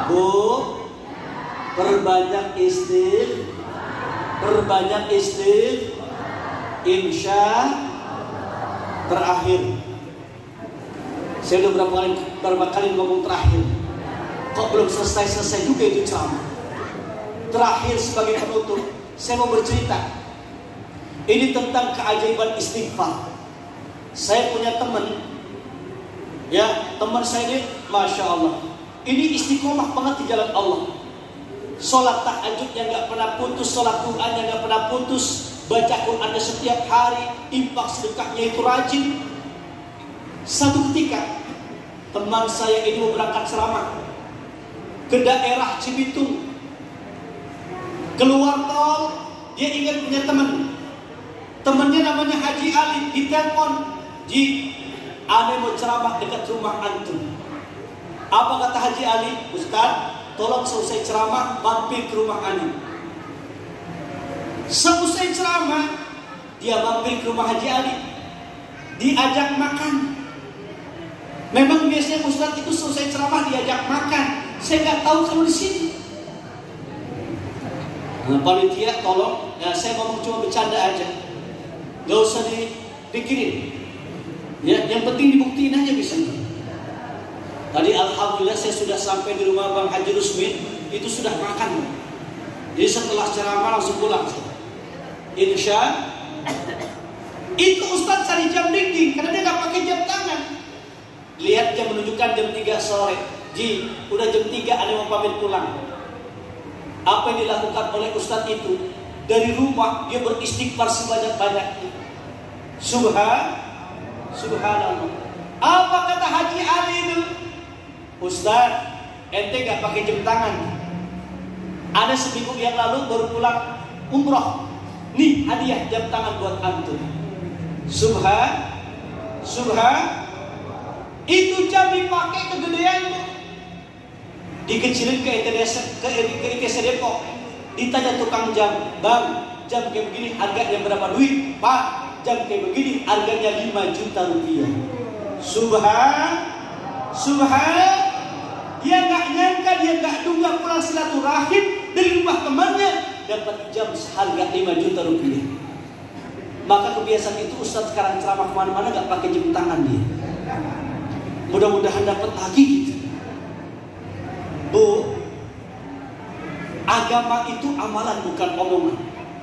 Bu, perbanyak insya. Terakhir, saya udah berapa kali ngomong terakhir, kok belum selesai juga itu ceramah. Terakhir sebagai penutup, saya mau bercerita. Ini tentang keajaiban istighfar. Saya punya teman, teman saya ini, masya Allah, ini istiqomah banget di jalan Allah. Sholat tahajudnya nggak pernah putus, sholat Qur'annya nggak pernah putus, baca Qur'annya setiap hari, infak sedekahnya itu rajin. Satu ketika teman saya ini mau berangkat ceramah ke daerah Cibitung, keluar tol, dia ingat punya temannya namanya Haji Ali, ditelepon, "Ji, ane mau ceramah dekat rumah antum." Apa kata Haji Ali? "Ustaz, tolong selesai ceramah mampir ke rumah ane." Selesai ceramah, dia mampir ke rumah Haji Ali, diajak makan. Memang biasanya Ustaz itu selesai ceramah diajak makan. Saya nggak tahu kalau di sini. Nah, panitia tolong, saya ngomong cuma bercanda aja, nggak usah dipikirin. Yang penting dibuktiin aja bisa. Tadi alhamdulillah saya sudah sampai di rumah Bang Haji Rusmin, itu sudah makan. Jadi setelah ceramah langsung pulang. Insya. Itu Ustaz cari jam dinding karena dia nggak pakai jam tangan. Lihat jam menunjukkan jam 3 sore. Ji, udah jam 3 ada mau pamit pulang. Apa yang dilakukan oleh Ustaz itu? Dari rumah dia beristighfar sebanyak-banyaknya. Subhanallah. Apa kata Haji Ali itu? "Ustaz, ente gak pakai jam tangan. Ada seminggu yang lalu baru pulang umroh. Nih hadiah jam tangan buat antum." Itu jam dipakai kegedean, dikecilin ke ITC Depok. Ditanya tukang jam, "Bang, jam kayak begini harganya berapa duit?" "Pak, jam kayak begini harganya 5 juta rupiah." Dia nggak nyangka, dia nggak duga pulang silaturahim dari rumah temannya dapat jam seharga 5 juta rupiah. Maka kebiasaan itu Ustaz sekarang ceramah kemana-mana nggak pakai jam tangan dia. Mudah-mudahan dapat lagi gitu. Bu, agama itu amalan bukan omongan.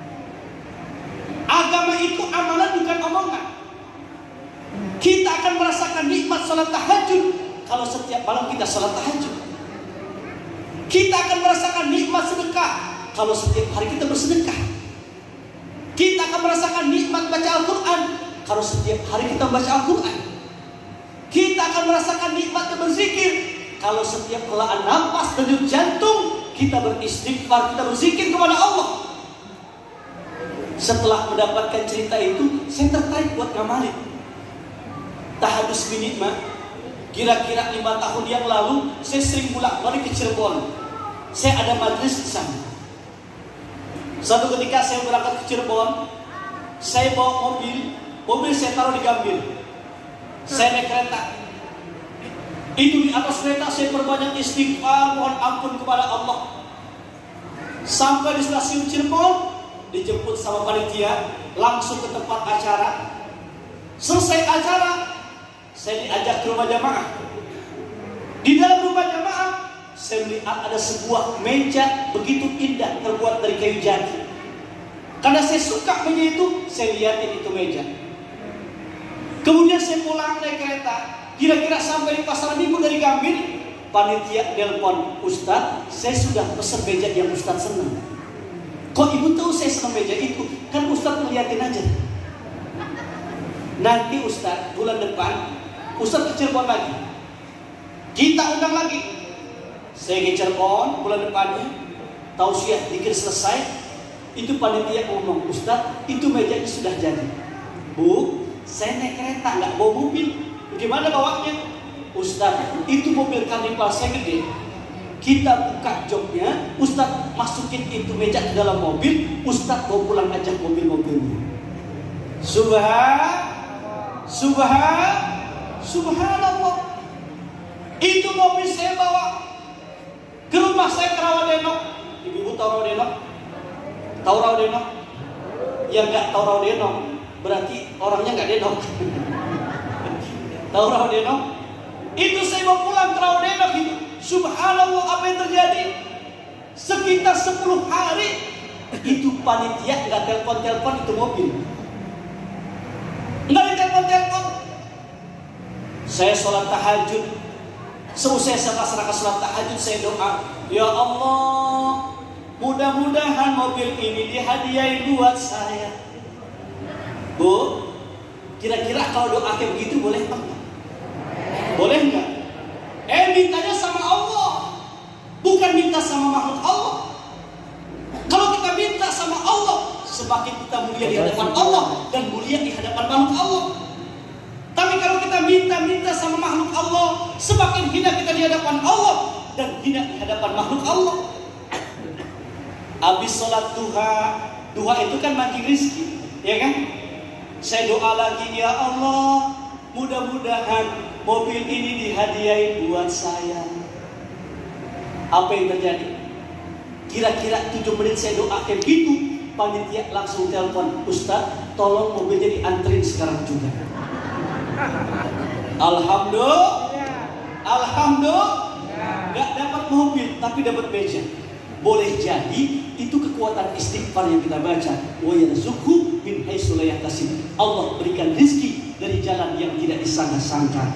Agama itu amalan bukan omongan. Kita akan merasakan nikmat salat tahajud kalau setiap malam kita salat tahajud. Kita akan merasakan nikmat sedekah kalau setiap hari kita bersedekah. Kita akan merasakan nikmat baca Al-Quran kalau setiap hari kita baca Al-Quran. Kita akan merasakan nikmat berzikir kalau setiap helaan nafas denyut jantung kita beristighfar, kita berzikir kepada Allah. Setelah mendapatkan cerita itu, saya tertarik buat ngamalin. Tahadus binikmah. Kira-kira 5 tahun yang lalu saya sering bolak-balik ke Cirebon. Saya ada majelis di sana. Satu ketika saya berangkat ke Cirebon, saya bawa mobil saya taruh di Gambir. Saya naik kereta. Itu di atas kereta saya perbanyak istighfar, mohon ampun kepada Allah. Sampai di stasiun Cirebon, dijemput sama panitia, langsung ke tempat acara. Selesai acara, saya diajak ke rumah jamaah. Di dalam rumah jamaah, saya melihat ada sebuah meja begitu indah terbuat dari kayu jati. Karena saya suka meja itu, saya lihatin itu meja. Kemudian saya pulang naik kereta. Kira-kira sampai di pasar minggu dari Gambir, panitia nelpon, "Ustaz, saya sudah pesan meja yang Ustaz senang." "Kok ibu tahu saya senang meja itu?" "Kan Ustaz ngeliatin aja." "Nanti Ustaz, bulan depan Ustaz ke Cirebon lagi, kita undang lagi." Saya ke Cirebon bulan depannya, tausiah dikir selesai. Itu panitia ngomong, "Ustaz, itu mejanya sudah jadi." "Bu, saya naik kereta nggak bawa mobil. Gimana bawanya?" "Ustaz, itu mobil karnival saya gede. Kita buka joknya, Ustaz masukin itu meja ke dalam mobil, Ustaz bawa pulang aja mobil-mobilnya." Subhanallah. Itu mobil saya bawa ke rawadenok? Ibu-ibu tahu rawadenok? Tahu rawadenok? Yang nggak tahu rawadenok berarti orangnya nggak denok. Tahu rawadenok? Itu saya mau pulang ke rawadenok itu. Subhanallah, apa yang terjadi? Sekitar 10 hari itu panitia nggak telepon itu mobil. Nggak ditelepon. Saya sholat tahajud. Selesai saya laksanakan sholat tahajud, saya doa, ya Allah, mudah-mudahan mobil ini dihadiahi buat saya. Bu, kira-kira kalau doa kayak begitu boleh apa enggak? Boleh enggak? Mintanya sama Allah, bukan minta sama makhluk Allah. Kalau kita minta sama Allah, semakin kita mulia di hadapan Allah dan mulia di hadapan makhluk Allah. Tapi kalau kita minta sama makhluk Allah, semakin hina kita di hadapan Allah dan hina di hadapan makhluk Allah. Habis sholat duha itu kan mancing rizki, ya kan? Saya doa lagi, ya Allah, mudah-mudahan mobil ini dihadiahi buat saya. Apa yang terjadi? Kira-kira 7 menit saya doa kayak gitu, panitia langsung telepon, Ustaz, tolong mobilnya dianterin sekarang juga. Alhamdulillah, gak dapat mobil tapi dapat beca. Boleh jadi itu kekuatan istighfar yang kita baca. Wa yarzuqhu min haitsu la yahtasib. Allah berikan rezeki dari jalan yang tidak disangka-sangka.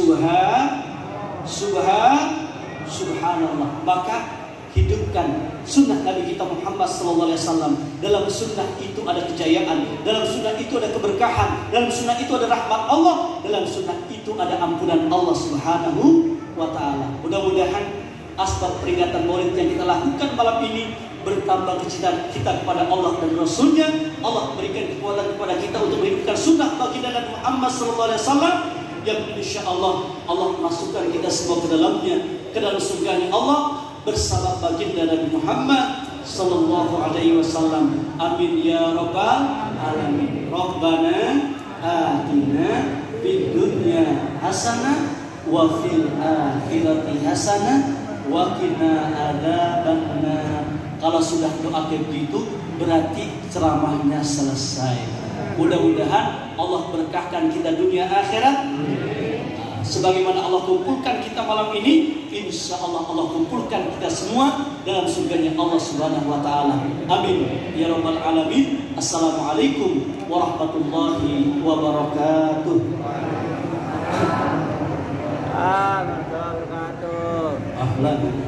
Subhanallah. Maka hidupkan sunnah Nabi kita Muhammad SAW. Dalam sunnah itu ada kejayaan, dalam sunnah itu ada keberkahan, dalam sunnah itu ada rahmat Allah, dalam sunnah itu ada ampunan Allah Subhanahu wa Ta'ala. Mudah-mudahan asbab peringatan Maulid yang kita lakukan malam ini bertambah kecintaan kita kepada Allah dan Rasulnya. Allah berikan kekuatan kepada kita untuk menghidupkan sunnah baginda Nabi Muhammad SAW, yang insya Allah masukkan kita semua ke dalamnya, ke dalam surganya Allah bersama baginda Nabi Muhammad sallallahu alaihi wasallam. Amin ya rabbal alamin. Rabbana atina fid dunya hasanah wa fil akhirati hasanah wa qina adzabannar. Kalau sudah doa kayak begitu berarti ceramahnya selesai. Mudah-mudahan Allah berkahkan kita dunia akhirat. Sebagaimana Allah kumpulkan kita malam ini, insya Allah Allah kumpulkan kita semua dalam surganya Allah Subhanahu wa Ta'ala. Amin ya rabbal alamin. Assalamualaikum warahmatullahi wabarakatuh. Ahlan.